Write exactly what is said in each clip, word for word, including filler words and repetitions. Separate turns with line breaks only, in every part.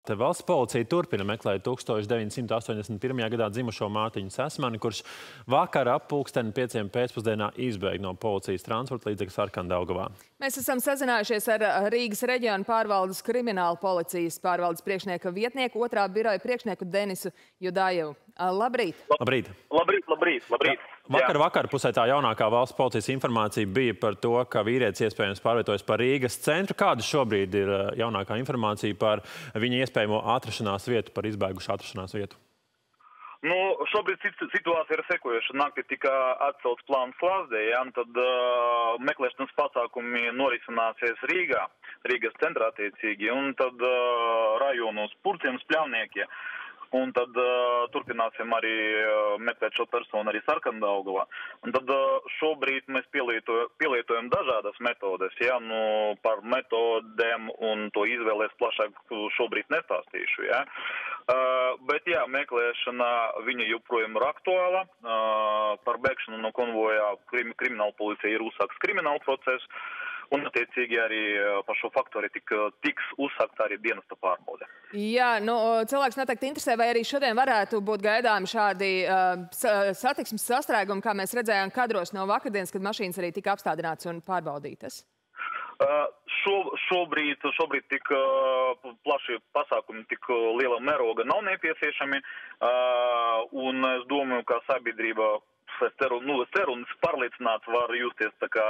Te valsts policija turpina meklēt tūkstoš deviņsimt astoņdesmit pirmajā gadā dzimušo Mārtiņu Sesmani, kurš vakar ap pulksteni pieciem pēcpusdienā izbēga no policijas transporta līdzekļa Sarkandaugavā.
Mēs esam sazinājušies ar Rīgas reģiona pārvaldes krimināla policijas pārvaldes priekšnieka vietnieku, otrā biroja priekšnieku Denisu Judājevu. Labrīt!
Labrīt!
Labrīt, labrīt, labrīt!
Jā. Vakar vakar pusē tā jaunākā valsts policijas informācija bija par to, ka vīrietis iespējams pārvietojas par Rīgas centru. Kāda šobrīd ir jaunākā informācija par viņa iespējamo atrašanās vietu, par izbēgušu atrašanās vietu?
Nu, šobrīd situācija ir sekojoša. Naktī tika atcelts plāns Slāzdē, ja, un tad uh, meklēšanas pasākumi norisināsies Rīgā, Rīgas centrā attiecīgi, un tad uh, rajonos Purciems, Pļavniekie. Un tad uh, turpināsim arī uh, meklēt šo personu arī Sarkandaugavā. Un tad uh, šobrīd mēs pielieto, pielietojam dažādas metodes, ja, nu, par metodēm un to izvēlēs plašāk šobrīd nestāstīšu, ja. Uh, bet, jā, meklēšana viņa joprojām ir aktuāla. Uh, par bēgšanu no konvojā krim, krimināla policija ir uzsāks kriminālu procesu. Un, attiecīgi, arī par šo faktu arī tik, tiks uzsākta arī dienesta pārbaude.
Jā, nu, cilvēks noteikti interesē, vai arī šodien varētu būt gaidāmi šādi uh, satiksmes sastrēgumi, kā mēs redzējām kadros no vakardienas, kad mašīnas arī tika apstādinātas un pārbaudītas?
Uh, šo, šobrīd, šobrīd tik uh, plaši pasākumi, tik liela mēroga nav nepieciešami, uh, un es domāju, ka sabiedrība Es ceru, nu, es ceru un es pārliecināts var justies tā kā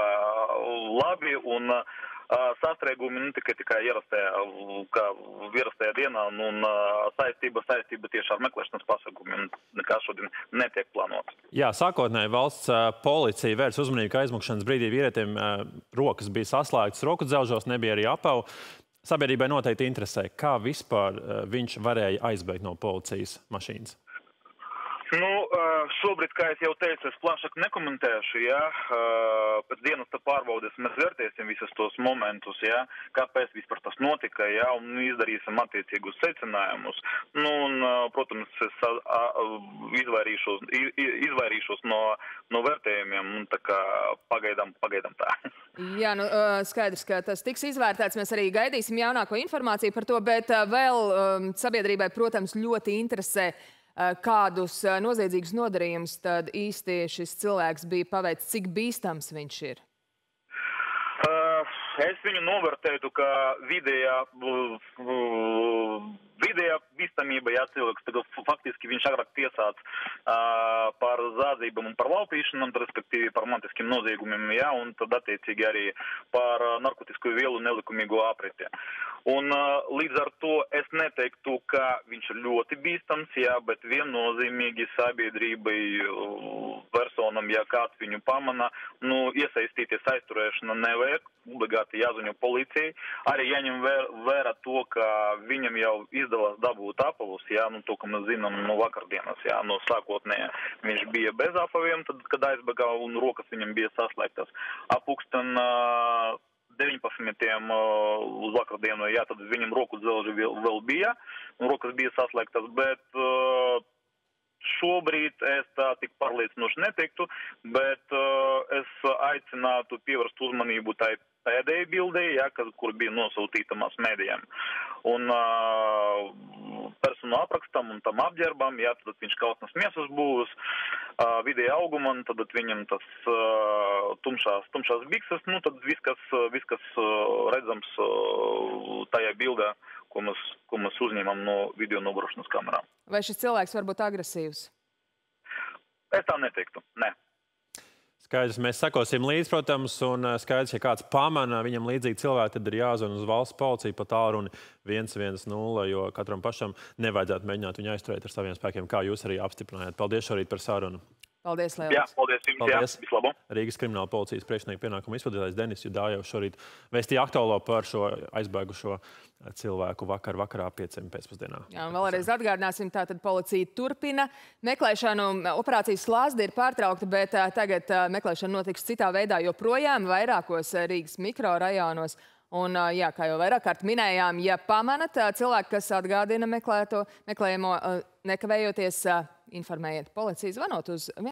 labi un uh, sastrēgumi ne tikai tikai ierastajā, kā ierastajā dienā un, un uh, saistība, saistība tieši ar meklēšanas pasākumiem nekā šodien netiek plānots.
Jā, sākotnēji valsts uh, policija vērs uzmanību, ka aizmukšanas brīdī vīrietim uh, rokas bija saslēgtas, roku dzelžos nebija arī apavu. Sabiedrībai noteikti interesē, kā vispār uh, viņš varēja aizbēgt no policijas mašīnas.
Nu, šobrīd, kā es jau teicu, es plašāk nekomentēšu, ja, pēc dienesta pārbaudes mēs vērtēsim visus tos momentus, ja, kāpēc vispār tas notika, ja, un izdarīsim attiecīgus secinājumus. Nu, un, protams, es izvairīšos, izvairīšos no, no vērtējumiem, un tā kā pagaidām, pagaidām tā.
Jā, nu, skaidrs, ka tas tiks izvērtēts. Mēs arī gaidīsim jaunāko informāciju par to, bet vēl sabiedrībai, protams, ļoti interesē, kādus noziedzīgus nodarījumus tad īsti šis cilvēks bija paveicis, cik bīstams viņš ir?
Uh, es viņu novērtētu, ka vidējā, vidējā bīstamība, ja cilvēks tagad faktiski viņš agrāk tiesāts uh, par zādzībām un par laupīšanām, respektīvi par mantiskiem noziegumiem, ja, un tad attiecīgi arī par narkotisko vielu nelikumīgo apriti. Un uh, līdz ar to es neteiktu, ka viņš ir ļoti bīstams, jā, bet viennozīmīgi sabiedrībai uh, personam, ja kāds viņu pamana, nu, iesaistīties aizturēšana nevajag, obligāti jāziņo policijai. Arī jāņem vēr, vērā to, ka viņam jau izdevās dabūt apavus, jā, nu, to, ka mēs zinām no vakardienas, jā, no sākotnējā viņš bija bez apaviem, tad, kad aizbēgā un rokas viņam bija saslēgtas. Apuksten uh, deviņpadsmitiem uh, uz vakardienu, jā, tad viņam roku dzelži vēl, vēl bija, un rokas bija saslēgtas, bet uh, šobrīd es tā tik pārliecinoši neteiktu, bet uh, es aicinātu pievērst uzmanību tai pēdējai bildei, jā, kad, kur bija nosūtīta mass mēdījiem. Un uh, personu aprakstam un tam apģērbam, jā, tad viņš kausnas miesas būs, uh, vidēja auguma, un tad viņam tas uh, tumšās, tumšās bikses, nu tad viss, kas, viss, kas uh, redzams uh, tajā bildē, ko mēs, ko mēs uzņemam no video novērošanas kamerām.
Vai šis cilvēks var būt agresīvs?
Es tā neteiktu, ne.
Skaidrs, mēs sekosim līdz, protams, un skaidrs, ja kāds pamana viņam līdzīgi cilvēki, tad ir jāzvan uz valsts policiju pa tālruni viens viens nulle, jo katram pašam nevajadzētu mēģināt viņu aizturēt ar saviem spēkiem, kā jūs arī apstiprinājāt. Paldies šorīt par sarunu.
Paldies, Lielas.
Jā, paldies jums, paldies. Jā, vislabo.
Rīgas krimināla policijas priekšnieku pienākumu izpildītājs Denis Judājevs šorīt vēstīja aktuālo par šo aizbēgušo cilvēku vakar vakarā pieciem pēcpusdienā.
Jā, un vēlreiz atgādināsim, tātad policija turpina meklēšanu. Operācijas Slāzde ir pārtraukta, bet tagad meklēšana notiks citā veidā joprojām vairākos Rīgas mikrorajonos. Un, jā, kā jau vairāk kārt minējām, ja pamanat cilvēku, kas atgādina meklēto, meklējamo, nekavējoties informējiet policiju zvanot uz